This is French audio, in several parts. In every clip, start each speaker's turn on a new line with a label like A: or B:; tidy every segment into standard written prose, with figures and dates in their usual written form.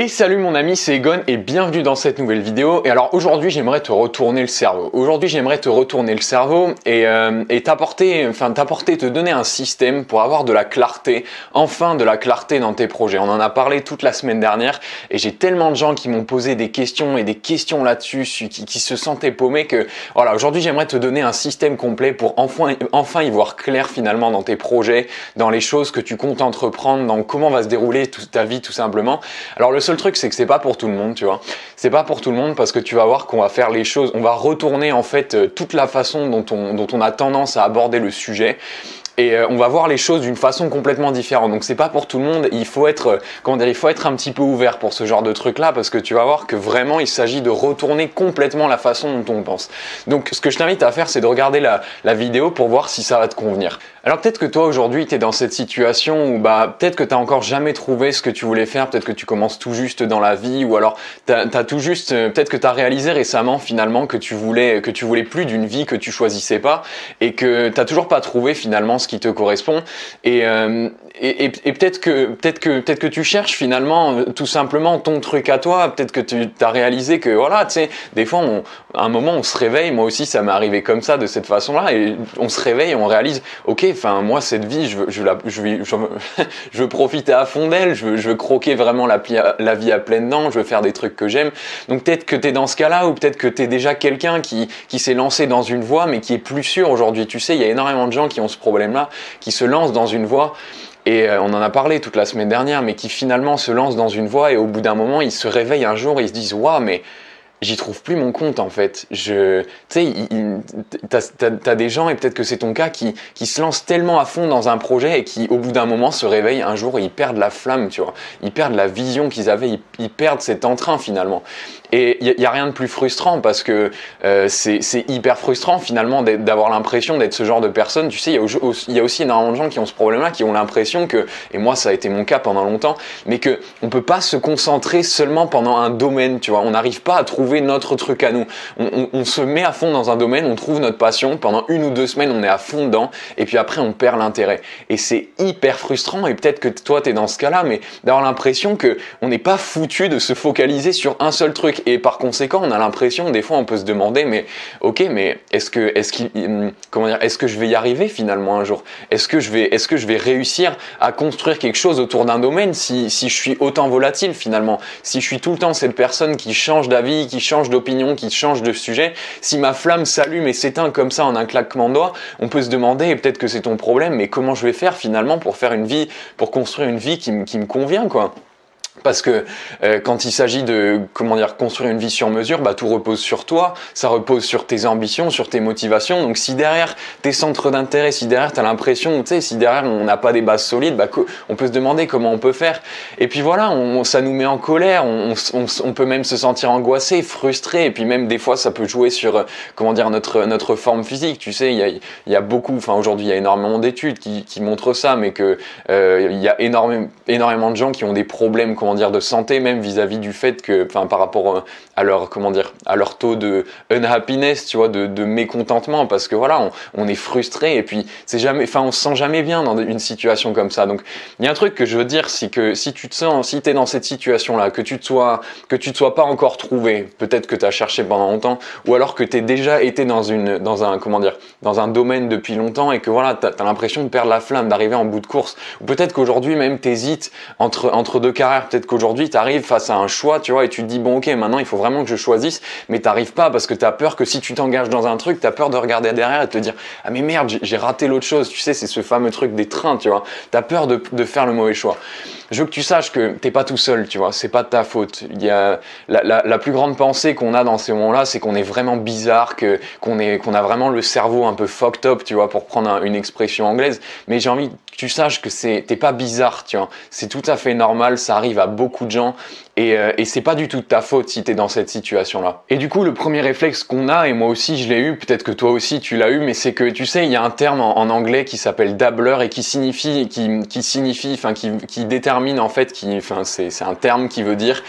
A: Et salut mon ami, c'est Egon et bienvenue dans cette nouvelle vidéo. Et alors aujourd'hui j'aimerais te retourner le cerveau. Aujourd'hui j'aimerais te retourner le cerveau et te donner un système pour avoir de la clarté, enfin de la clarté dans tes projets. On en a parlé toute la semaine dernière et j'ai tellement de gens qui m'ont posé des questions et des questions là-dessus, qui se sentaient paumés que voilà, aujourd'hui j'aimerais te donner un système complet pour enfin y voir clair finalement dans tes projets, dans les choses que tu comptes entreprendre, dans comment va se dérouler toute ta vie tout simplement. Alors le seul truc c'est que c'est pas pour tout le monde, tu vois. C'est pas pour tout le monde parce que tu vas voir qu'on va faire les choses, on va retourner en fait toute la façon dont on a tendance à aborder le sujet. Et on va voir les choses d'une façon complètement différente. Donc c'est pas pour tout le monde, il faut être un petit peu ouvert pour ce genre de truc là parce que tu vas voir que vraiment il s'agit de retourner complètement la façon dont on pense. Donc ce que je t'invite à faire c'est de regarder la vidéo pour voir si ça va te convenir. Alors peut-être que toi aujourd'hui tu es dans cette situation où peut-être que tu n'as encore jamais trouvé ce que tu voulais faire, peut-être que tu commences tout juste dans la vie ou alors peut-être que tu as réalisé récemment finalement que tu voulais plus d'une vie que tu choisissais pas et que tu n'as toujours pas trouvé finalement ce qui te correspond et peut-être que tu cherches finalement tout simplement ton truc à toi, peut-être que tu as réalisé que voilà, tu sais, des fois à un moment on se réveille, moi aussi ça m'est arrivé comme ça de cette façon-là et on se réveille et on réalise OK, enfin moi cette vie je veux profiter à fond d'elle, je veux croquer vraiment la vie à pleines dents, je veux faire des trucs que j'aime. Donc peut-être que tu es dans ce cas-là ou peut-être que tu es déjà quelqu'un qui s'est lancé dans une voie mais qui est plus sûr aujourd'hui. Tu sais, il y a énormément de gens qui ont ce problème-là, qui se lancent dans une voie et on en a parlé toute la semaine dernière, mais qui finalement se lancent dans une voie et au bout d'un moment, ils se réveillent un jour et ils se disent « Waouh, mais j'y trouve plus mon compte en fait. » Tu sais, t'as des gens, et peut-être que c'est ton cas, qui se lancent tellement à fond dans un projet et qui au bout d'un moment se réveillent un jour et ils perdent la flamme, tu vois. Ils perdent la vision qu'ils avaient, ils perdent cet entrain finalement. Et il y a rien de plus frustrant parce que c'est hyper frustrant finalement d'avoir l'impression d'être ce genre de personne. Tu sais, il y a aussi énormément de gens qui ont ce problème-là, qui ont l'impression que, et moi ça a été mon cas pendant longtemps, mais que on peut pas se concentrer seulement pendant un domaine, tu vois. On n'arrive pas à trouver notre truc à nous. On se met à fond dans un domaine, on trouve notre passion, pendant 1 ou 2 semaines on est à fond dedans, et puis après on perd l'intérêt. Et c'est hyper frustrant, et peut-être que toi t'es dans ce cas-là, mais d'avoir l'impression que on n'est pas foutu de se focaliser sur un seul truc. Et par conséquent, on a l'impression, des fois, on peut se demander, mais ok, mais est-ce que je vais y arriver finalement un jour? Est-ce que je vais réussir à construire quelque chose autour d'un domaine si je suis autant volatile finalement? Si je suis tout le temps cette personne qui change d'avis, qui change d'opinion, qui change de sujet, si ma flamme s'allume et s'éteint comme ça en un claquement de doigts, on peut se demander, et peut-être que c'est ton problème, mais comment je vais faire finalement pour construire une vie qui me convient, quoi? Parce que quand il s'agit de construire une vie sur mesure, tout repose sur toi, ça repose sur tes ambitions, sur tes motivations. Donc si derrière tes centres d'intérêt, si derrière t'as l'impression, tu sais, si derrière on n'a pas des bases solides, on peut se demander comment on peut faire. Et puis voilà, ça nous met en colère, on peut même se sentir angoissé, frustré, et puis même des fois ça peut jouer sur notre forme physique. Tu sais, il y a beaucoup, enfin aujourd'hui il y a énormément d'études qui montrent ça, mais que il y a énormément de gens qui ont des problèmes de santé, même vis-à-vis du fait que, par rapport à leur taux de unhappiness, tu vois, de mécontentement, parce que voilà, on est frustré et puis on se sent jamais bien dans une situation comme ça. Donc, il y a un truc que je veux dire, c'est que si t'es dans cette situation-là, que tu te sois pas encore trouvé, peut-être que t'as cherché pendant longtemps, ou alors que t'es déjà été dans un domaine depuis longtemps et que voilà, t'as l'impression de perdre la flamme, d'arriver en bout de course, ou peut-être qu'aujourd'hui même t'hésites entre deux carrières. Peut-être qu'aujourd'hui, tu arrives face à un choix, tu vois, et tu te dis, bon, ok, maintenant, il faut vraiment que je choisisse, mais tu n'arrives pas parce que tu as peur que si tu t'engages dans un truc, tu as peur de regarder derrière et de te dire, ah, mais merde, j'ai raté l'autre chose. Tu sais, c'est ce fameux truc des trains, tu vois. Tu as peur de faire le mauvais choix. Je veux que tu saches que t'es pas tout seul, tu vois, c'est pas de ta faute. Il y a la plus grande pensée qu'on a dans ces moments-là, c'est qu'on est vraiment bizarre, qu'on a vraiment le cerveau un peu fucked up, tu vois, pour prendre une expression anglaise. Mais j'ai envie que tu saches que t'es pas bizarre, tu vois. C'est tout à fait normal, ça arrive à beaucoup de gens. Et c'est pas du tout de ta faute si t'es dans cette situation-là. Et du coup, le premier réflexe qu'on a, et moi aussi je l'ai eu, peut-être que toi aussi tu l'as eu, mais c'est que tu sais, il y a un terme en anglais qui s'appelle dabbler et qui détermine en fait, c'est un terme qui veut dire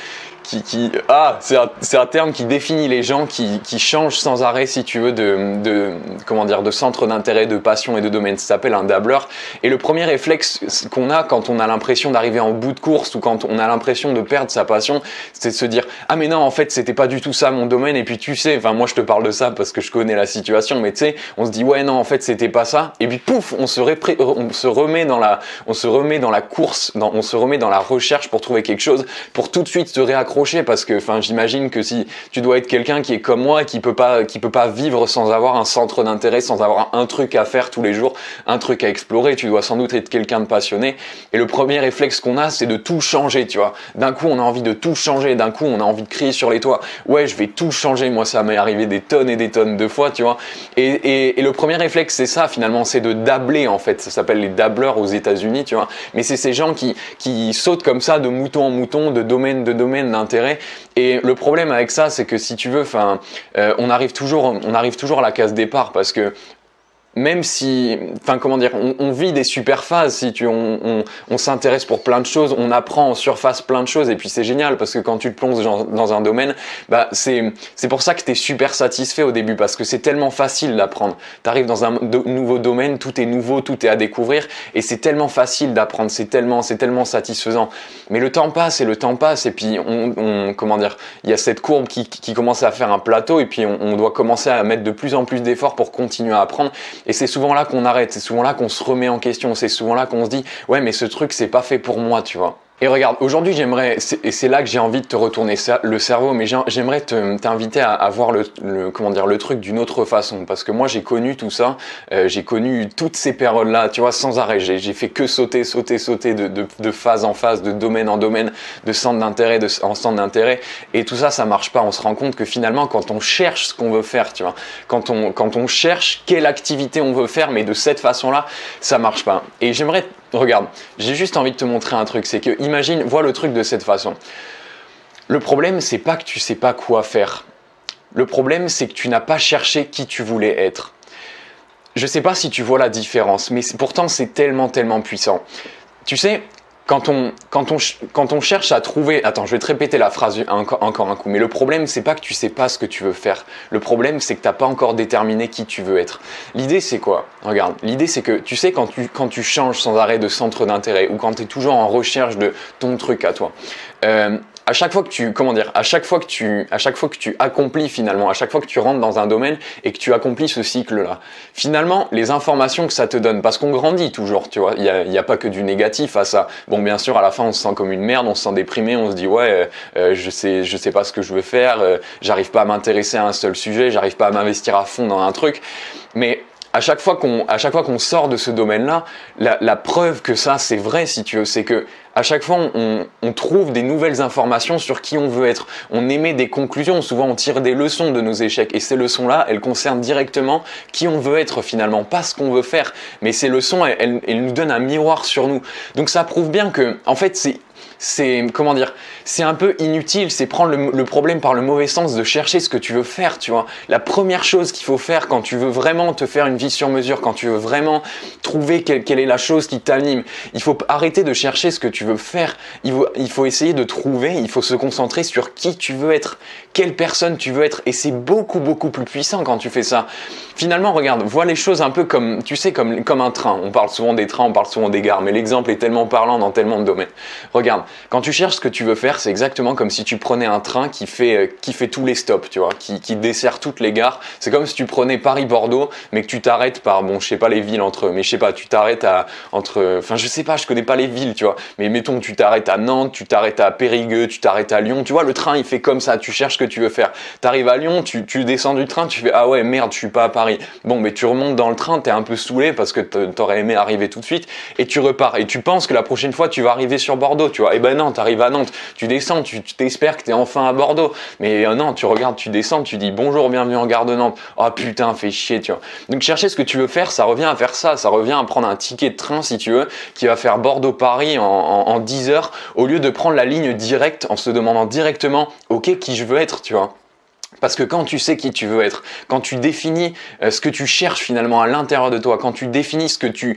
A: c'est un terme qui définit les gens qui changent sans arrêt, si tu veux, comment dire, de centre d'intérêt, de passion et de domaine. Ça s'appelle un dabbleur. Et le premier réflexe qu'on a quand on a l'impression d'arriver en bout de course ou quand on a l'impression de perdre sa passion, c'est de se dire ah mais non, en fait c'était pas du tout ça mon domaine. Et puis tu sais, enfin moi je te parle de ça parce que je connais la situation, mais tu sais, on se dit ouais non en fait c'était pas ça. Et puis pouf, on se remet dans la course, on se remet dans la recherche pour trouver quelque chose, pour tout de suite se réaccrocher, parce que enfin j'imagine que si tu dois être quelqu'un qui est comme moi, qui peut pas vivre sans avoir un centre d'intérêt, sans avoir un truc à faire tous les jours, un truc à explorer, tu dois sans doute être quelqu'un de passionné. Et le premier réflexe qu'on a, c'est de tout changer, tu vois. D'un coup on a envie de tout changer, d'un coup on a envie de crier sur les toits, ouais je vais tout changer. Moi ça m'est arrivé des tonnes et des tonnes de fois, tu vois. Et le premier réflexe c'est ça finalement, c'est de dabbler en fait. Ça s'appelle les dabbleurs aux États-Unis, tu vois. Mais c'est ces gens qui sautent comme ça de mouton en mouton, de domaine d'intérêt. Et le problème avec ça, c'est que si tu veux, on arrive toujours à la case départ, parce que même si, enfin comment dire, on vit des super phases, on s'intéresse pour plein de choses, on apprend en surface plein de choses, et puis c'est génial parce que quand tu te plonges dans un domaine, bah c'est pour ça que tu es super satisfait au début, parce que c'est tellement facile d'apprendre. Tu arrives dans un nouveau domaine, tout est nouveau, tout est à découvrir, et c'est tellement facile d'apprendre, c'est tellement satisfaisant. Mais le temps passe et puis comment dire, il y a cette courbe qui commence à faire un plateau, et puis on doit commencer à mettre de plus en plus d'efforts pour continuer à apprendre. Et c'est souvent là qu'on arrête, c'est souvent là qu'on se remet en question, c'est souvent là qu'on se dit « Ouais, mais ce truc, c'est pas fait pour moi, tu vois ». Et regarde, aujourd'hui, et c'est là que j'ai envie de te retourner le cerveau, mais j'aimerais t'inviter à voir le truc d'une autre façon, parce que moi, j'ai connu tout ça, j'ai connu toutes ces périodes-là, tu vois, sans arrêt. J'ai fait que sauter de phase en phase, de domaine en domaine, de centre d'intérêt en centre d'intérêt, et tout ça, ça marche pas. On se rend compte que finalement, quand on cherche ce qu'on veut faire, tu vois, quand on cherche quelle activité on veut faire, mais de cette façon-là, ça marche pas. Et regarde, j'ai juste envie de te montrer un truc, c'est que imagine, vois le truc de cette façon. Le problème, c'est pas que tu sais pas quoi faire. Le problème, c'est que tu n'as pas cherché qui tu voulais être. Je sais pas si tu vois la différence, mais pourtant c'est tellement puissant. Tu sais, quand on cherche à trouver... Attends, je vais te répéter la phrase encore un coup. Mais le problème, c'est pas que tu sais pas ce que tu veux faire. Le problème, c'est que t'as pas encore déterminé qui tu veux être. L'idée, c'est quoi? Regarde, l'idée, c'est que tu sais, quand tu changes sans arrêt de centre d'intérêt, ou quand tu es toujours en recherche de ton truc à toi, à chaque fois que tu accomplis finalement, à chaque fois que tu rentres dans un domaine et que tu accomplis ce cycle-là, finalement, les informations que ça te donne, parce qu'on grandit toujours, tu vois, il y a pas que du négatif à ça. Bon, bien sûr, à la fin, on se sent comme une merde, on se sent déprimé, on se dit ouais, je sais pas ce que je veux faire, j'arrive pas à m'intéresser à un seul sujet, j'arrive pas à m'investir à fond dans un truc, mais à chaque fois qu'on sort de ce domaine-là, la preuve que ça c'est vrai, si tu veux, c'est que à chaque fois on trouve des nouvelles informations sur qui on veut être. On émet des conclusions, souvent on tire des leçons de nos échecs, et ces leçons-là, elles concernent directement qui on veut être finalement, pas ce qu'on veut faire. Mais ces leçons, elles nous donnent un miroir sur nous. Donc ça prouve bien que, en fait, comment dire, c'est un peu inutile, c'est prendre le problème par le mauvais sens de chercher ce que tu veux faire, tu vois. La première chose qu'il faut faire quand tu veux vraiment te faire une vie sur mesure, quand tu veux vraiment trouver quelle est la chose qui t'anime, il faut arrêter de chercher ce que tu veux faire. Il faut essayer de trouver, il faut se concentrer sur qui tu veux être, quelle personne tu veux être, et c'est beaucoup plus puissant quand tu fais ça. Finalement, regarde, vois les choses un peu comme, tu sais, comme un train. On parle souvent des trains, on parle souvent des gares, mais l'exemple est tellement parlant dans tellement de domaines. Regarde, quand tu cherches ce que tu veux faire, c'est exactement comme si tu prenais un train qui fait tous les stops, tu vois, qui dessert toutes les gares. C'est comme si tu prenais Paris-Bordeaux, mais que tu t'arrêtes par, bon, je sais pas les villes entre eux, mais je sais pas, tu t'arrêtes enfin, je sais pas, je connais pas les villes, tu vois, mais mettons, tu t'arrêtes à Nantes, tu t'arrêtes à Périgueux, tu t'arrêtes à Lyon, tu vois, le train, il fait comme ça, tu cherches ce que tu veux faire. T'arrives à Lyon, tu descends du train, tu fais, ah ouais, merde, je suis pas à Paris. Bon, mais tu remontes dans le train, t'es un peu saoulé parce que t'aurais aimé arriver tout de suite, et tu repars, et tu penses que la prochaine fois, tu vas arriver sur Bordeaux, tu vois, et ben non, t'arrives à Nantes, tu descends, tu t'espères que t'es enfin à Bordeaux, mais non, tu regardes, tu descends, tu dis bonjour, bienvenue en gare de Nantes, oh putain, fais chier, tu vois. Donc chercher ce que tu veux faire, ça revient à faire ça revient à prendre un ticket de train, si tu veux, qui va faire Bordeaux-Paris en 10 heures, au lieu de prendre la ligne directe en se demandant directement, ok, qui je veux être, tu vois. Parce que quand tu sais qui tu veux être, quand tu définis ce que tu cherches finalement à l'intérieur de toi, quand tu définis ce que tu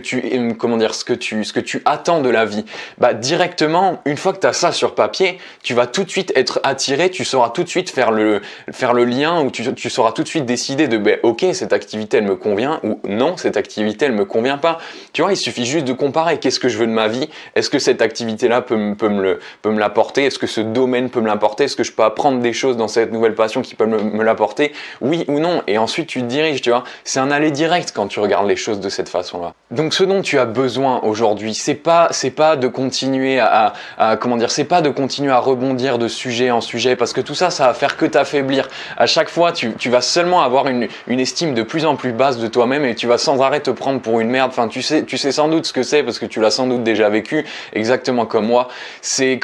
A: attends de la vie, bah directement, une fois que tu as ça sur papier, tu vas tout de suite être attiré, tu sauras tout de suite faire le lien, ou tu sauras tout de suite décider de ok, cette activité elle me convient, ou non, cette activité elle me convient pas. Tu vois, il suffit juste de comparer. Qu'est-ce que je veux de ma vie? Est-ce que cette activité-là peut me l'apporter? Est-ce que ce domaine peut me l'apporter? Est-ce que je peux apprendre des choses dans cette nouvelle passion qui peut me l'apporter, oui ou non, et ensuite tu te diriges, tu vois. C'est un aller direct quand tu regardes les choses de cette façon-là. Donc ce dont tu as besoin aujourd'hui, c'est pas de continuer c'est pas de continuer à rebondir de sujet en sujet, parce que tout ça, ça va faire que t'affaiblir. À chaque fois, tu vas seulement avoir une estime de plus en plus basse de toi-même, et tu vas sans arrêt te prendre pour une merde. Enfin, tu sais sans doute ce que c'est, parce que tu l'as sans doute déjà vécu, exactement comme moi. C'est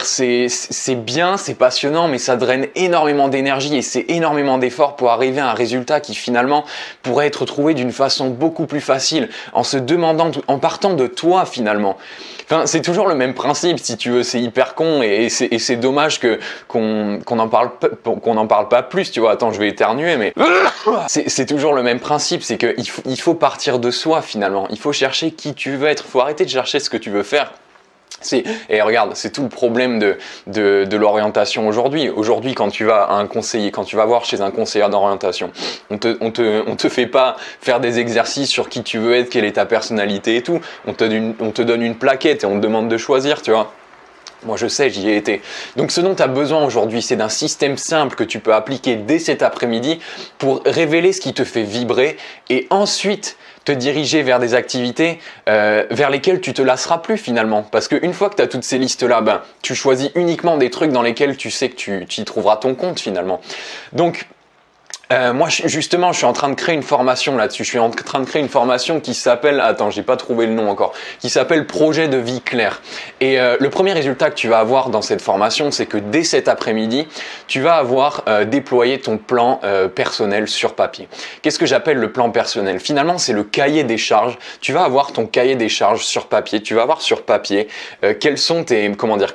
A: bien, c'est passionnant, mais ça draine énormément d'énergie et c'est énormément d'efforts pour arriver à un résultat qui finalement pourrait être trouvé d'une façon beaucoup plus facile, en partant de toi finalement. Enfin, c'est toujours le même principe, si tu veux. C'est hyper con et c'est dommage qu'on n'en parle pas plus, tu vois. Attends, je vais éternuer, mais c'est toujours le même principe. C'est qu'il faut partir de soi finalement. Il faut chercher qui tu veux être. Il faut arrêter de chercher ce que tu veux faire. Et regarde, c'est tout le problème de l'orientation aujourd'hui. Aujourd'hui, quand tu vas à un conseiller, quand tu vas voir chez un conseiller d'orientation, on te fait pas faire des exercices sur qui tu veux être, quelle est ta personnalité et tout. On te donne une plaquette et on te demande de choisir, tu vois. Moi, je sais, j'y ai été. Donc, ce dont tu as besoin aujourd'hui, c'est d'un système simple que tu peux appliquer dès cet après-midi pour révéler ce qui te fait vibrer et ensuite te diriger vers des activités vers lesquelles tu te lasseras plus finalement. Parce qu'une fois que tu as toutes ces listes-là, tu choisis uniquement des trucs dans lesquels tu sais que tu y trouveras ton compte finalement. Donc, moi, justement, je suis en train de créer une formation là-dessus. Je suis en train de créer une formation qui s'appelle, attends, j'ai pas trouvé le nom encore, qui s'appelle Projet de vie clair. Et le premier résultat que tu vas avoir dans cette formation, c'est que dès cet après-midi, tu vas avoir déployé ton plan personnel sur papier. Qu'est-ce que j'appelle le plan personnel? Finalement, c'est le cahier des charges. Tu vas avoir ton cahier des charges sur papier. Tu vas avoir sur papier quels sont tes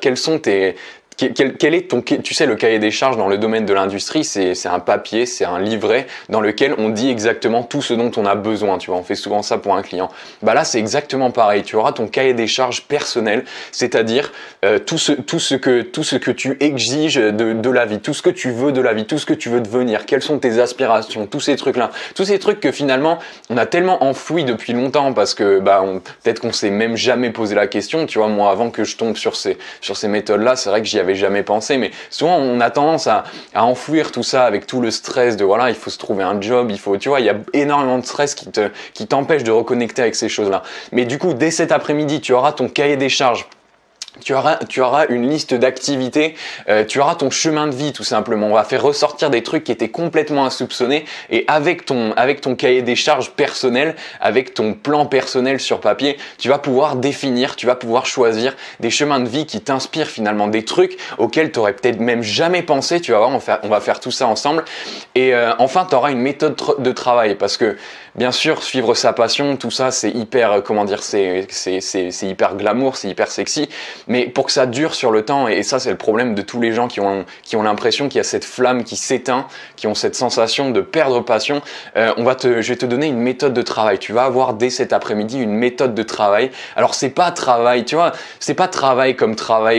A: quel est tu sais, le cahier des charges dans le domaine de l'industrie, c'est un papier, c'est un livret dans lequel on dit exactement tout ce dont on a besoin, tu vois, on fait souvent ça pour un client. Bah là, c'est exactement pareil, tu auras ton cahier des charges personnel, c'est-à-dire tout ce que tu exiges de la vie, tout ce que tu veux de la vie, tout ce que tu veux devenir, quelles sont tes aspirations, tous ces trucs-là, tous ces trucs que finalement, on a tellement enfouis depuis longtemps parce que peut-être qu'on s'est même jamais posé la question, tu vois, moi, avant que je tombe sur ces méthodes-là, c'est vrai que j'y avais jamais pensé, mais souvent on a tendance à enfouir tout ça avec tout le stress de voilà, il faut se trouver un job, tu vois, il y a énormément de stress qui t'empêche de reconnecter avec ces choses-là. Mais du coup, dès cet après-midi, tu auras ton cahier des charges. Tu auras une liste d'activités, tu auras ton chemin de vie tout simplement. On va faire ressortir des trucs qui étaient complètement insoupçonnés et avec ton cahier des charges personnel, avec ton plan personnel sur papier, tu vas pouvoir définir, tu vas pouvoir choisir des chemins de vie qui t'inspirent finalement, des trucs auxquels tu aurais peut-être même jamais pensé. Tu vas voir, on va faire tout ça ensemble. Et enfin, tu auras une méthode de travail parce que bien sûr, suivre sa passion, tout ça, c'est hyper, c'est hyper glamour, c'est hyper sexy. Mais pour que ça dure sur le temps, et ça c'est le problème de tous les gens qui ont l'impression qu'il y a cette flamme qui s'éteint, qui ont cette sensation de perdre passion, je vais te donner une méthode de travail. Tu vas avoir dès cet après-midi une méthode de travail. Alors c'est pas travail, tu vois, c'est pas travail comme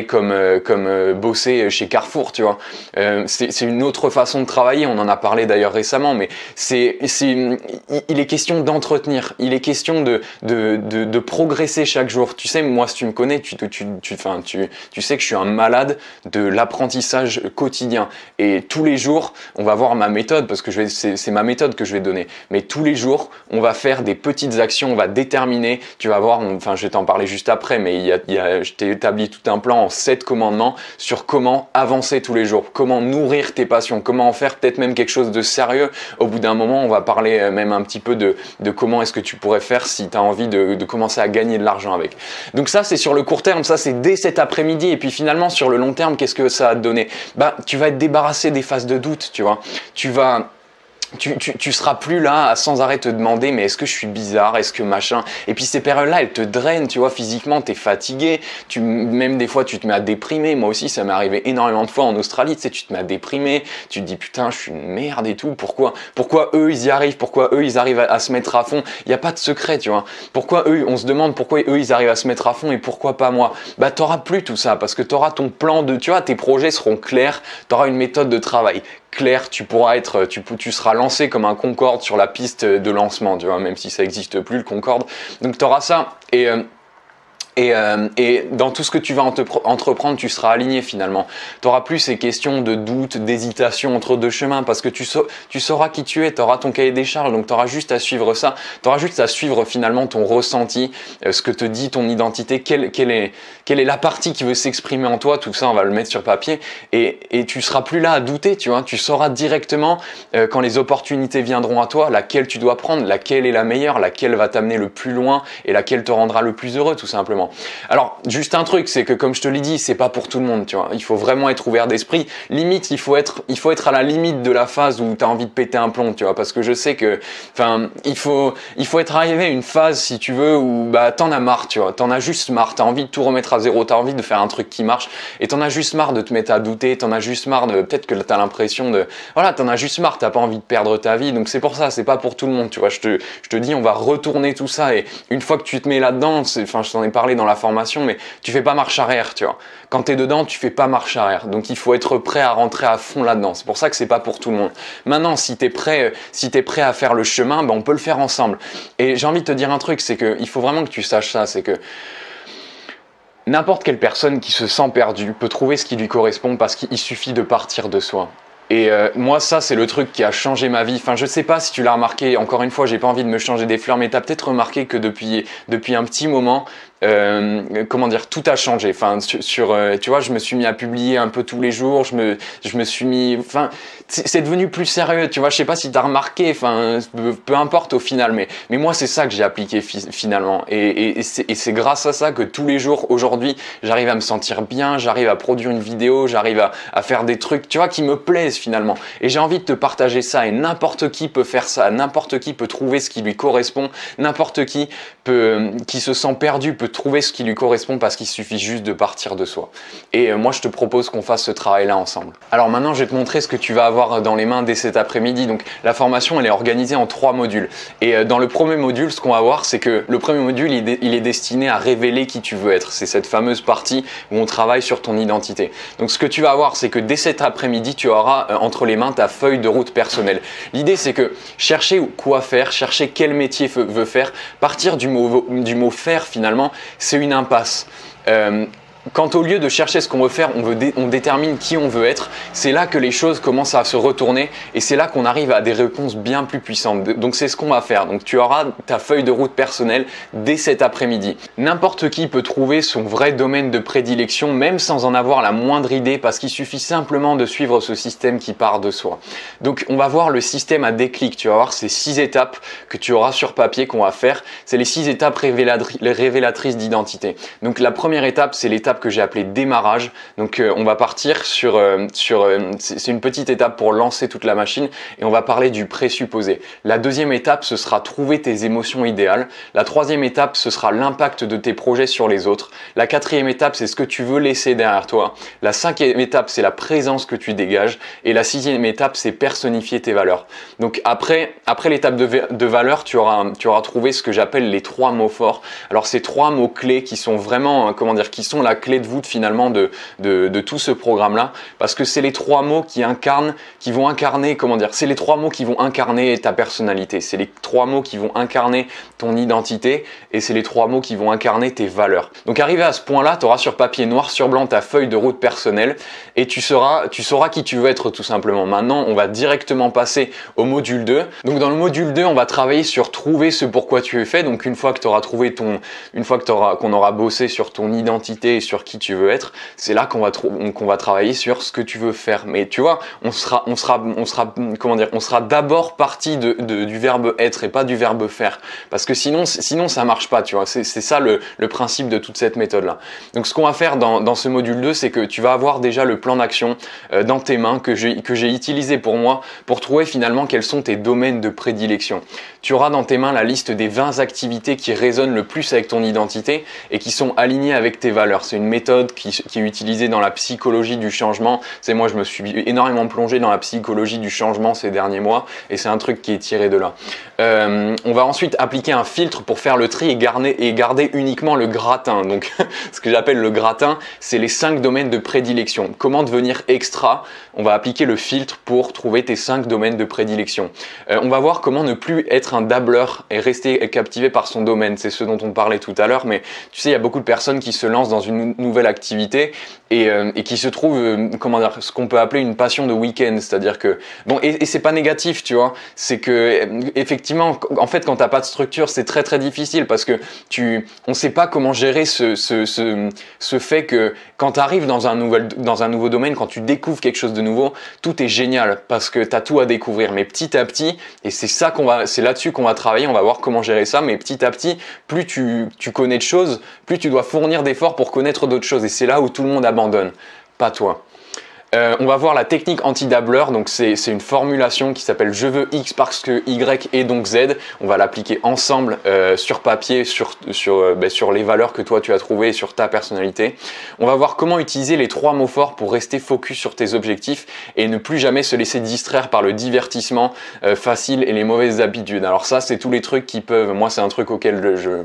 A: bosser chez Carrefour, tu vois. C'est une autre façon de travailler, on en a parlé d'ailleurs récemment, mais il est question d'entretenir, il est question de progresser chaque jour. Tu sais, moi si tu me connais, tu sais que je suis un malade de l'apprentissage quotidien. Et tous les jours, on va voir ma méthode, parce que c'est ma méthode que je vais donner. Mais tous les jours, on va faire des petites actions, on va déterminer, tu vas voir, je vais t'en parler juste après, mais je t'ai établi tout un plan en 7 commandements sur comment avancer tous les jours, comment nourrir tes passions, comment en faire peut-être même quelque chose de sérieux. Au bout d'un moment, on va parler même un petit peu de comment est-ce que tu pourrais faire si tu as envie de commencer à gagner de l'argent avec. Donc ça, c'est sur le court terme, ça c'est dès cet après-midi. Et puis finalement, sur le long terme, qu'est-ce que ça va te donner? Tu vas être débarrassé des phases de doute, tu vois. Tu vas tu seras plus là à sans arrêt te demander mais est-ce que je suis bizarre, est-ce que machin, et puis ces périodes-là elles te drainent, tu vois, physiquement t'es fatigué, même des fois tu te mets à déprimer. Moi aussi ça m'est arrivé énormément de fois en Australie, tu sais, tu te mets à déprimer, tu te dis putain je suis une merde et tout, pourquoi eux ils y arrivent, pourquoi eux ils arrivent à se mettre à fond, il n'y a pas de secret, tu vois, pourquoi eux, on se demande pourquoi eux ils arrivent à se mettre à fond et pourquoi pas moi. Bah t'auras plus tout ça parce que t'auras ton plan de, tu vois, tes projets seront clairs, t'auras une méthode de travail clair, tu pourras être, tu seras lancé comme un Concorde sur la piste de lancement, tu vois, même si ça n'existe plus le Concorde. Donc tu auras ça et dans tout ce que tu vas entreprendre, tu seras aligné finalement. Tu n'auras plus ces questions de doute, d'hésitation entre deux chemins parce que tu sauras qui tu es, tu auras ton cahier des charges, donc tu auras juste à suivre ça. Tu auras juste à suivre finalement ton ressenti, ce que te dit ton identité, quelle est la partie qui veut s'exprimer en toi, tout ça on va le mettre sur papier et tu seras plus là à douter, tu vois. Tu sauras directement quand les opportunités viendront à toi, laquelle tu dois prendre, laquelle est la meilleure, laquelle va t'amener le plus loin et laquelle te rendra le plus heureux tout simplement. Alors, juste un truc, c'est que comme je te l'ai dit, c'est pas pour tout le monde, tu vois. Il faut vraiment être ouvert d'esprit. Limite, il faut être à la limite de la phase où tu as envie de péter un plomb, tu vois, parce que je sais que, enfin, il faut être arrivé à une phase, si tu veux, où bah t'en as marre, tu vois. T'en as juste marre. T'as envie de tout remettre à zéro. T'as envie de faire un truc qui marche, et t'en as juste marre de te mettre à douter. T'en as juste marre de, peut-être que t'as l'impression de, voilà, t'en as juste marre. T'as pas envie de perdre ta vie. Donc c'est pour ça, c'est pas pour tout le monde, tu vois. Je te dis, on va retourner tout ça, et une fois que tu te mets là-dedans, enfin, je t'en ai parlé dans la formation, mais tu fais pas marche arrière, tu vois. Quand tu es dedans, tu fais pas marche arrière. Donc il faut être prêt à rentrer à fond là-dedans. C'est pour ça que c'est pas pour tout le monde. Maintenant, si tu es prêt à faire le chemin, ben, on peut le faire ensemble. Et j'ai envie de te dire un truc, c'est que il faut vraiment que tu saches ça, c'est que n'importe quelle personne qui se sent perdue peut trouver ce qui lui correspond parce qu'il suffit de partir de soi. Et moi, ça, c'est le truc qui a changé ma vie. Enfin, je sais pas si tu l'as remarqué. Encore une fois, j'ai pas envie de me changer des fleurs, mais tu as peut-être remarqué que depuis un petit moment, comment dire, tout a changé. Enfin, tu vois, je me suis mis à publier un peu tous les jours. Je me suis mis, enfin, c'est devenu plus sérieux. Tu vois, je sais pas si tu as remarqué. Enfin, peu importe au final, mais moi, c'est ça que j'ai appliqué finalement. Et c'est grâce à ça que tous les jours, aujourd'hui, j'arrive à me sentir bien. J'arrive à produire une vidéo. J'arrive à faire des trucs, tu vois, qui me plaisent finalement. Et j'ai envie de te partager ça. Et n'importe qui peut faire ça. N'importe qui peut trouver ce qui lui correspond. N'importe qui se sent perdu peut trouver ce qui lui correspond parce qu'il suffit juste de partir de soi. Et moi, je te propose qu'on fasse ce travail-là ensemble. Alors maintenant, je vais te montrer ce que tu vas avoir dans les mains dès cet après-midi. Donc la formation, elle est organisée en 3 modules. Et dans le premier module, ce qu'on va voir, c'est que le premier module, il est destiné à révéler qui tu veux être. C'est cette fameuse partie où on travaille sur ton identité. Donc ce que tu vas avoir, c'est que dès cet après-midi, tu auras entre les mains ta feuille de route personnelle. L'idée, c'est que chercher quoi faire, chercher quel métier veut faire, partir du mot faire finalement, c'est une impasse. Quand au lieu de chercher ce qu'on veut faire, on détermine qui on veut être, c'est là que les choses commencent à se retourner et c'est là qu'on arrive à des réponses bien plus puissantes. Donc c'est ce qu'on va faire. Donc tu auras ta feuille de route personnelle dès cet après-midi. N'importe qui peut trouver son vrai domaine de prédilection même sans en avoir la moindre idée parce qu'il suffit simplement de suivre ce système qui part de soi. Donc on va voir le système à déclic. Tu vas voir ces 6 étapes que tu auras sur papier qu'on va faire. C'est les 6 étapes révélatrices d'identité. Donc la première étape, c'est l'étape que j'ai appelé démarrage. Donc on va partir c'est une petite étape pour lancer toute la machine et on va parler du présupposé. La deuxième étape, ce sera trouver tes émotions idéales. La troisième étape, ce sera l'impact de tes projets sur les autres. La quatrième étape, c'est ce que tu veux laisser derrière toi. La cinquième étape, c'est la présence que tu dégages. Et la sixième étape, c'est personnifier tes valeurs. Donc après l'étape de valeur, tu auras trouvé ce que j'appelle les 3 mots forts. Alors ces 3 mots clés qui sont vraiment, qui sont la clé de voûte finalement de tout ce programme-là, parce que c'est les 3 mots c'est les 3 mots qui vont incarner ta personnalité, c'est les 3 mots qui vont incarner ton identité et c'est les 3 mots qui vont incarner tes valeurs. Donc arrivé à ce point-là, tu auras sur papier noir sur blanc ta feuille de route personnelle et tu sauras qui tu veux être tout simplement. Maintenant, on va directement passer au module 2. Donc dans le module 2, on va travailler sur trouver ce pourquoi tu es fait. Donc une fois que tu auras trouvé qu'on aura bossé sur ton identité et sur qui tu veux être, c'est là qu'on va travailler sur ce que tu veux faire. Mais tu vois, on sera d'abord parti du verbe être et pas du verbe faire, parce que sinon ça marche pas, tu vois. C'est ça le principe de toute cette méthode là. Donc ce qu'on va faire dans ce module 2, c'est que tu vas avoir déjà le plan d'action dans tes mains que j'ai utilisé pour moi pour trouver finalement quels sont tes domaines de prédilection. Tu auras dans tes mains la liste des 20 activités qui résonnent le plus avec ton identité et qui sont alignées avec tes valeurs. C'est une méthode qui est utilisée dans la psychologie du changement. Moi, je me suis énormément plongé dans la psychologie du changement ces derniers mois et c'est un truc qui est tiré de là. On va ensuite appliquer un filtre pour faire le tri et garder uniquement le gratin. Donc, ce que j'appelle le gratin, c'est les 5 domaines de prédilection. Comment devenir extra? On va appliquer le filtre pour trouver tes 5 domaines de prédilection. On va voir comment ne plus être un dabbleur et rester captivé par son domaine. C'est ce dont on parlait tout à l'heure, mais tu sais, il y a beaucoup de personnes qui se lancent dans une nouvelle activité et qui se trouvent, ce qu'on peut appeler une passion de week-end. C'est-à-dire que, bon, et c'est pas négatif, tu vois, c'est que, effectivement, en fait, quand t'as pas de structure, c'est très très difficile parce que on sait pas comment gérer ce fait que quand tu arrives dans un nouveau domaine, quand tu découvres quelque chose de nouveau, tout est génial parce que tu as tout à découvrir. Mais petit à petit, et c'est là-dessus qu'on va travailler, on va voir comment gérer ça, mais petit à petit, plus tu connais de choses, plus tu dois fournir d'efforts pour connaître d'autres choses. Et c'est là où tout le monde abandonne, pas toi. On va voir la technique anti-dabbleur, donc c'est une formulation qui s'appelle je veux X parce que Y et donc Z. On va l'appliquer ensemble sur papier, sur les valeurs que toi tu as trouvées et sur ta personnalité. On va voir comment utiliser les 3 mots forts pour rester focus sur tes objectifs et ne plus jamais se laisser distraire par le divertissement facile et les mauvaises habitudes. Alors ça, c'est tous les trucs qui peuvent, moi c'est un truc auquel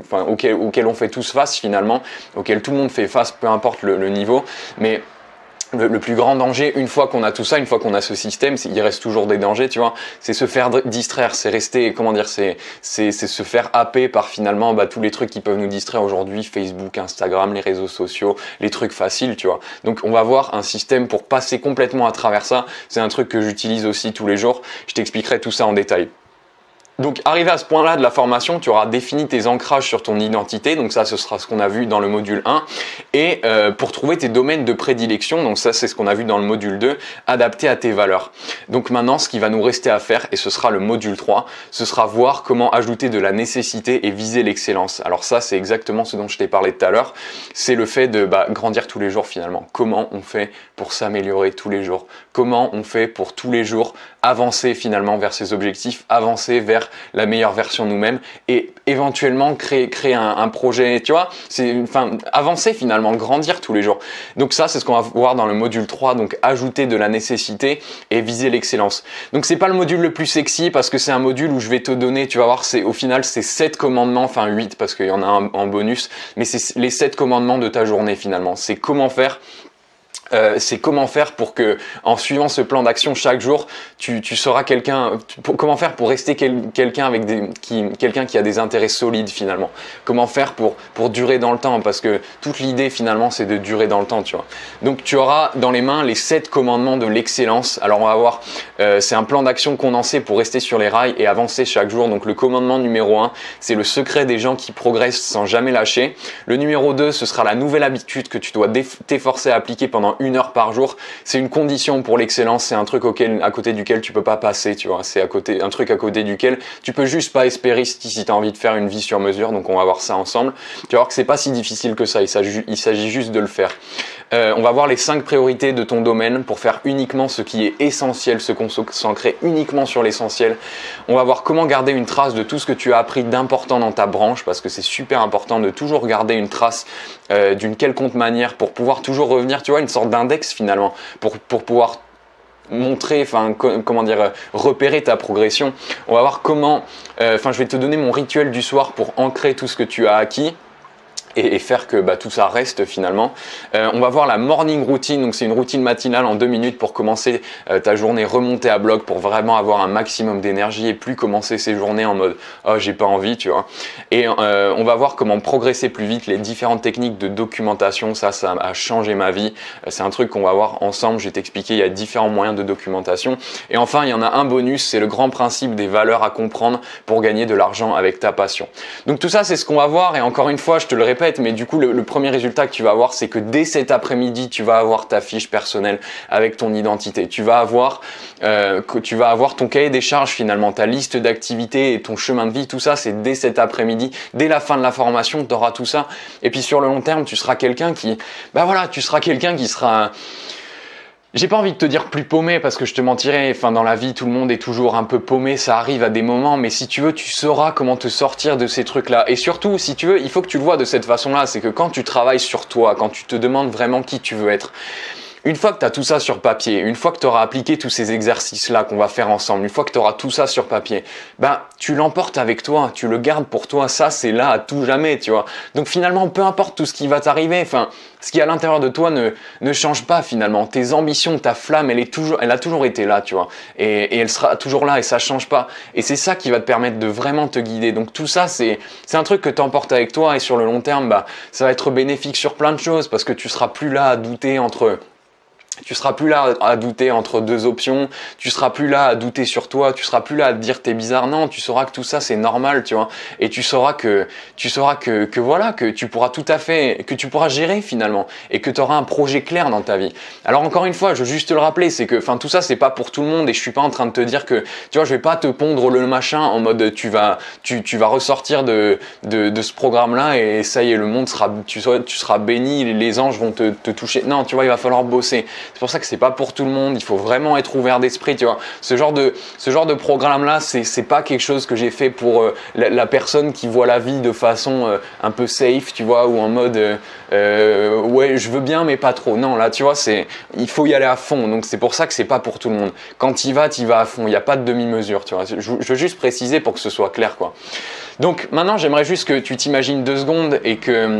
A: on fait tous face finalement, auquel tout le monde fait face, peu importe le niveau, mais le plus grand danger, une fois qu'on a tout ça, une fois qu'on a ce système, il reste toujours des dangers, tu vois, c'est se faire distraire, c'est rester, c'est se faire happer par finalement tous les trucs qui peuvent nous distraire aujourd'hui, Facebook, Instagram, les réseaux sociaux, les trucs faciles, tu vois. Donc on va voir un système pour passer complètement à travers ça, c'est un truc que j'utilise aussi tous les jours, je t'expliquerai tout ça en détail. Donc arrivé à ce point-là de la formation, tu auras défini tes ancrages sur ton identité, donc ça ce sera ce qu'on a vu dans le module 1, et pour trouver tes domaines de prédilection, donc ça c'est ce qu'on a vu dans le module 2, adapté à tes valeurs. Donc maintenant ce qui va nous rester à faire, et ce sera le module 3, ce sera voir comment ajouter de la nécessité et viser l'excellence. Alors ça c'est exactement ce dont je t'ai parlé tout à l'heure, c'est le fait de grandir tous les jours finalement. Comment on fait pour s'améliorer tous les jours? Comment on fait pour tous les jours avancer finalement vers ses objectifs, avancer vers la meilleure version de nous-mêmes et éventuellement créer un projet, tu vois, avancer finalement, grandir tous les jours. Donc ça, c'est ce qu'on va voir dans le module 3, donc ajouter de la nécessité et viser l'excellence. Donc c'est pas le module le plus sexy parce que c'est un module où je vais te donner, tu vas voir, au final c'est 7 commandements, enfin 8 parce qu'il y en a un en bonus, mais c'est les 7 commandements de ta journée finalement. C'est comment faire pour que, en suivant ce plan d'action chaque jour, tu seras comment faire pour rester quelqu'un qui a des intérêts solides finalement. Comment faire pour durer dans le temps, parce que toute l'idée finalement c'est de durer dans le temps, tu vois. Donc tu auras dans les mains les 7 commandements de l'excellence. Alors on va voir, c'est un plan d'action condensé pour rester sur les rails et avancer chaque jour. Donc le commandement numéro 1, c'est le secret des gens qui progressent sans jamais lâcher. Le numéro 2, ce sera la nouvelle habitude que tu dois t'efforcer à appliquer pendant 1 heure par jour. C'est une condition pour l'excellence, c'est un truc à côté duquel tu peux pas passer, tu vois. C'est un truc à côté duquel tu peux juste pas espérer si tu as envie de faire une vie sur mesure. Donc on va voir ça ensemble. Tu vas voir que c'est pas si difficile que ça, il s'agit juste de le faire. On va voir les 5 priorités de ton domaine pour faire uniquement ce qui est essentiel, se concentrer uniquement sur l'essentiel. On va voir comment garder une trace de tout ce que tu as appris d'important dans ta branche, parce que c'est super important de toujours garder une trace d'une quelconque manière pour pouvoir toujours revenir, tu vois, une sorte d'index finalement, pour pouvoir montrer, repérer ta progression. On va voir comment, je vais te donner mon rituel du soir pour ancrer tout ce que tu as acquis et faire que tout ça reste finalement. On va voir la morning routine, donc c'est une routine matinale en 2 minutes pour commencer ta journée, remonter à bloc pour vraiment avoir un maximum d'énergie et plus commencer ces journées en mode « oh j'ai pas envie », tu vois. Et on va voir comment progresser plus vite, les différentes techniques de documentation, ça a changé ma vie. C'est un truc qu'on va voir ensemble, je vais t'expliquer, il y a différents moyens de documentation. Et enfin, il y en a un bonus, c'est le grand principe des valeurs à comprendre pour gagner de l'argent avec ta passion. Donc tout ça, c'est ce qu'on va voir et encore une fois, je te le répète, répète, mais du coup, le premier résultat que tu vas avoir, c'est que dès cet après-midi, tu vas avoir ta fiche personnelle avec ton identité. Tu vas avoir ton cahier des charges finalement, ta liste d'activités et ton chemin de vie, tout ça, c'est dès cet après-midi, dès la fin de la formation, tu auras tout ça. Et puis sur le long terme, tu seras quelqu'un qui, tu seras quelqu'un qui sera... J'ai pas envie de te dire plus paumé parce que je te mentirais, enfin dans la vie tout le monde est toujours un peu paumé, ça arrive à des moments, mais si tu veux tu sauras comment te sortir de ces trucs-là. Et surtout si tu veux, il faut que tu le vois de cette façon-là, c'est que quand tu travailles sur toi, quand tu te demandes vraiment qui tu veux être, une fois que tu as tout ça sur papier, une fois que tu auras appliqué tous ces exercices-là qu'on va faire ensemble, une fois que tu auras tout ça sur papier, tu l'emportes avec toi, tu le gardes pour toi, ça c'est là à tout jamais, tu vois. Donc finalement, peu importe tout ce qui va t'arriver, enfin, ce qui est à l'intérieur de toi ne change pas finalement. Tes ambitions, ta flamme, elle a toujours été là, tu vois. Et elle sera toujours là et ça change pas. Et c'est ça qui va te permettre de vraiment te guider. Donc tout ça, c'est un truc que tu emportes avec toi et sur le long terme, ça va être bénéfique sur plein de choses parce que tu seras plus là à douter entre... Tu seras plus là à douter entre deux options, tu seras plus là à douter sur toi, tu seras plus là à te dire t'es bizarre. Non, tu sauras que tout ça c'est normal, tu vois. Et tu sauras que voilà, que tu pourras tout à fait, que tu pourras gérer finalement et que tu auras un projet clair dans ta vie. Alors encore une fois, je veux juste te le rappeler, c'est que tout ça c'est pas pour tout le monde et je suis pas en train de te dire que tu vois, je vais pas te pondre le machin en mode tu vas ressortir de ce programme-là et ça y est, le monde sera tu seras béni, les anges vont te toucher. Non, tu vois, il va falloir bosser. C'est pour ça que c'est pas pour tout le monde, il faut vraiment être ouvert d'esprit, tu vois. Ce genre de programme-là, c'est pas quelque chose que j'ai fait pour la personne qui voit la vie de façon un peu safe, tu vois, ou en mode ouais, je veux bien mais pas trop. Non, là, tu vois, il faut y aller à fond. Donc c'est pour ça que c'est pas pour tout le monde. Quand tu y vas à fond, il n'y a pas de demi-mesure, tu vois. Je veux juste préciser pour que ce soit clair, quoi. Donc maintenant, j'aimerais juste que tu t'imagines 2 secondes et que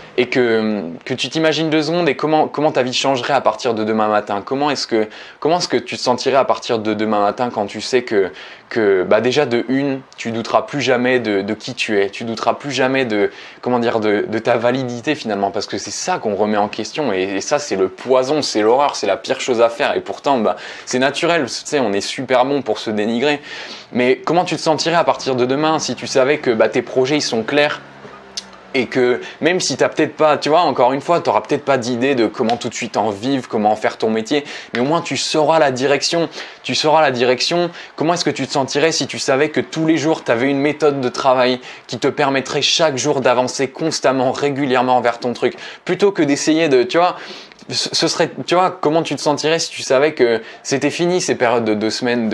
A: tu t'imagines 2 secondes et comment ta vie changerait à partir de demain matin. Comment est-ce que tu te sentirais à partir de demain matin quand tu sais que déjà de une, tu douteras plus jamais de qui tu es, tu douteras plus jamais de ta validité finalement, parce que c'est ça qu'on remet en question et ça c'est le poison, c'est l'horreur, c'est la pire chose à faire et pourtant c'est naturel, tu sais, on est super bon pour se dénigrer. Mais comment tu te sentirais à partir de demain si tu savais que tes projets ils sont clairs? Et que même si tu n'as peut-être pas, tu vois, encore une fois, tu n'auras peut-être pas d'idée de comment tout de suite en vivre, comment en faire ton métier, mais au moins tu sauras la direction. Tu sauras la direction. Comment est-ce que tu te sentirais si tu savais que tous les jours, tu avais une méthode de travail qui te permettrait chaque jour d'avancer constamment, régulièrement vers ton truc, plutôt que d'essayer de, tu vois, ce serait, tu vois, comment tu te sentirais si tu savais que c'était fini ces périodes de 2 semaines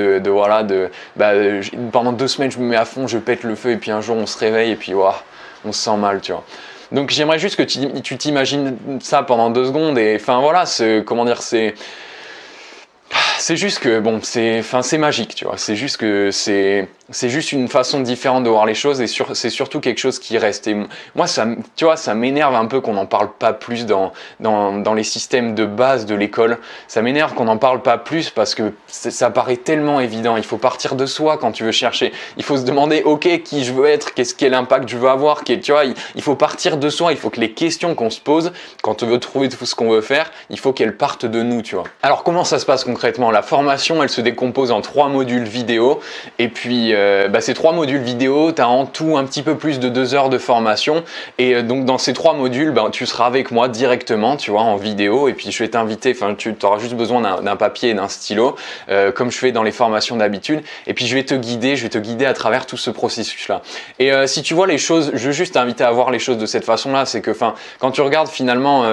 A: pendant 2 semaines je me mets à fond, je pète le feu et puis un jour on se réveille et puis waouh, on se sent mal, tu vois. Donc j'aimerais juste que tu t'imagines ça pendant 2 secondes et enfin voilà, c'est juste que bon, c'est magique, tu vois. C'est juste que c'est juste une façon différente de voir les choses et c'est surtout quelque chose qui reste. Et moi, tu vois, ça m'énerve un peu qu'on n'en parle pas plus dans les systèmes de base de l'école. Ça m'énerve qu'on n'en parle pas plus parce que ça paraît tellement évident. Il faut partir de soi quand tu veux chercher. Il faut se demander, ok, qui je veux être, quel impact je veux avoir, tu vois. Il faut partir de soi. Il faut que les questions qu'on se pose quand on veut trouver tout ce qu'on veut faire, il faut qu'elles partent de nous, tu vois. Alors comment ça se passe concrètement? La formation, elle se décompose en 3 modules vidéo et puis ces 3 modules vidéo, tu as en tout un petit peu plus de 2 heures de formation et donc dans ces 3 modules, tu seras avec moi directement, tu vois, en vidéo et puis je vais t'inviter, tu auras juste besoin d'un papier et d'un stylo comme je fais dans les formations d'habitude et puis je vais te guider à travers tout ce processus-là. Et si tu vois les choses, je veux juste t'inviter à voir les choses de cette façon-là, c'est que quand tu regardes finalement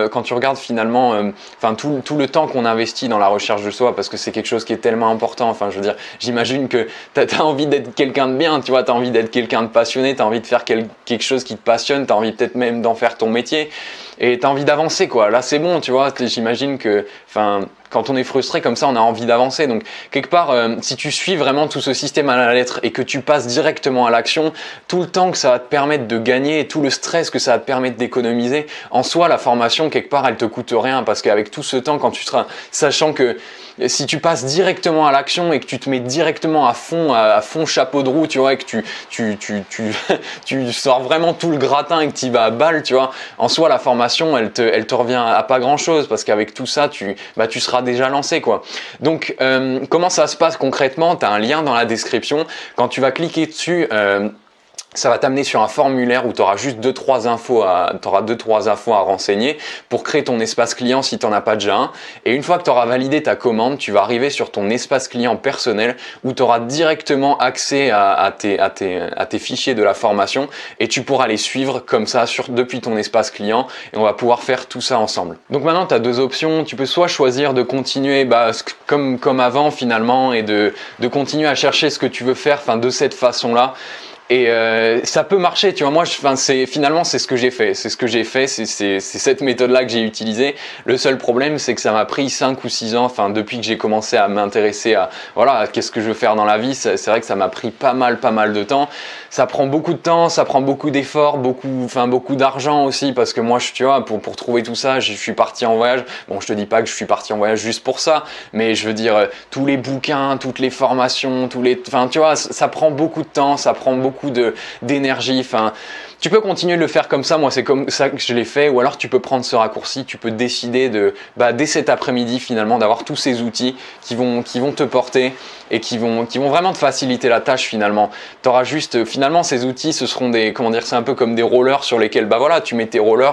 A: tout le temps qu'on investit dans la recherche de soi, parce que c'est quelque chose qui est tellement important, je veux dire, j'imagine que tu as envie d'être quelqu'un de bien, tu vois, tu as envie d'être quelqu'un de passionné, tu as envie de faire quelque chose qui te passionne, tu as envie peut-être même d'en faire ton métier et tu as envie d'avancer, quoi. Là, c'est bon, tu vois, j'imagine que, quand on est frustré comme ça, on a envie d'avancer. Donc, quelque part, si tu suis vraiment tout ce système à la lettre et que tu passes directement à l'action, tout le temps que ça va te permettre de gagner et tout le stress que ça va te permettre d'économiser, en soi, la formation, quelque part, elle te coûte rien parce qu'avec tout ce temps, quand tu seras, sachant que si tu passes directement à l'action et que tu te mets directement à fond chapeau de roue, tu vois, et que tu sors vraiment tout le gratin et que tu y vas à balle, tu vois, en soi, la formation, elle te revient à pas grand chose parce qu'avec tout ça, tu seras déjà lancé, quoi. Donc, comment ça se passe concrètement? Tu as un lien dans la description. Quand tu vas cliquer dessus, Ça va t'amener sur un formulaire où tu auras juste 2-3 infos à renseigner pour créer ton espace client si tu n'en as pas déjà un. Et une fois que tu auras validé ta commande, tu vas arriver sur ton espace client personnel où tu auras directement accès à tes fichiers de la formation et tu pourras les suivre comme ça depuis ton espace client et on va pouvoir faire tout ça ensemble. Donc maintenant, tu as deux options. Tu peux soit choisir de continuer comme avant finalement et de continuer à chercher ce que tu veux faire de cette façon-là. Et ça peut marcher, tu vois. Moi, finalement, c'est ce que j'ai fait. C'est cette méthode-là que j'ai utilisée. Le seul problème, c'est que ça m'a pris 5 ou 6 ans, depuis que j'ai commencé à m'intéresser à qu'est-ce que je veux faire dans la vie. C'est vrai que ça m'a pris pas mal de temps. Ça prend beaucoup de temps, ça prend beaucoup d'efforts, beaucoup d'argent aussi, parce que moi, tu vois, pour trouver tout ça, je suis parti en voyage. Bon, je te dis pas que je suis parti en voyage juste pour ça, mais je veux dire, tous les bouquins, toutes les formations, tu vois, ça prend beaucoup de temps, ça prend beaucoup d'énergie. Tu peux continuer de le faire comme ça, moi c'est comme ça que je l'ai fait, ou alors tu peux prendre ce raccourci, tu peux décider dès cet après-midi finalement d'avoir tous ces outils qui vont te porter et qui vont vraiment te faciliter la tâche finalement. Tu auras juste, finalement ces outils, ce seront c'est un peu comme des rollers sur lesquels tu mets tes rollers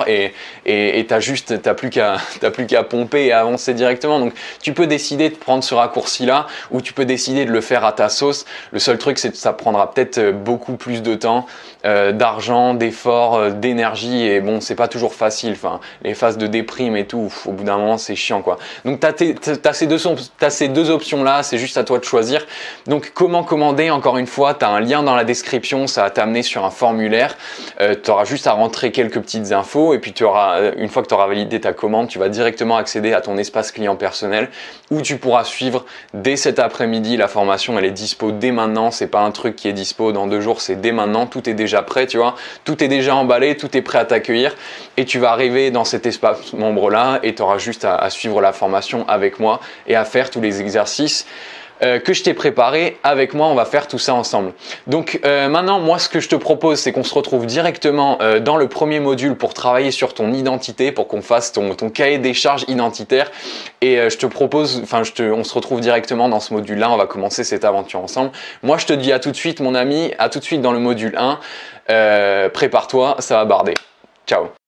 A: et t'as plus qu'à pomper et avancer directement. Donc tu peux décider de prendre ce raccourci là ou tu peux décider de le faire à ta sauce. Le seul truc c'est que ça prendra peut-être beaucoup plus de temps, d'argent, d'efforts, d'énergie et bon, c'est pas toujours facile. Les phases de déprime et tout, au bout d'un moment, c'est chiant quoi. Donc t'as ces deux options là, c'est juste à toi de choisir. Donc comment commander? Encore une fois, tu as un lien dans la description, ça va t'amener sur un formulaire. Tu auras juste à rentrer quelques petites infos et puis une fois que tu auras validé ta commande, tu vas directement accéder à ton espace client personnel où tu pourras suivre dès cet après-midi. La formation, elle est dispo dès maintenant. C'est pas un truc qui est dispo dans 2 jours, c'est dès maintenant. Tout est déjà prêt, tu vois. Tout est déjà emballé, tout est prêt à t'accueillir et tu vas arriver dans cet espace membre là et tu auras juste à suivre la formation avec moi et à faire tous les exercices que je t'ai préparé. Avec moi, on va faire tout ça ensemble. Donc maintenant, moi ce que je te propose, c'est qu'on se retrouve directement dans le premier module pour travailler sur ton identité, pour qu'on fasse ton cahier des charges identitaire et je te propose, on se retrouve directement dans ce module là, on va commencer cette aventure ensemble. Moi je te dis à tout de suite mon ami, à tout de suite dans le module 1, prépare-toi, ça va barder. Ciao.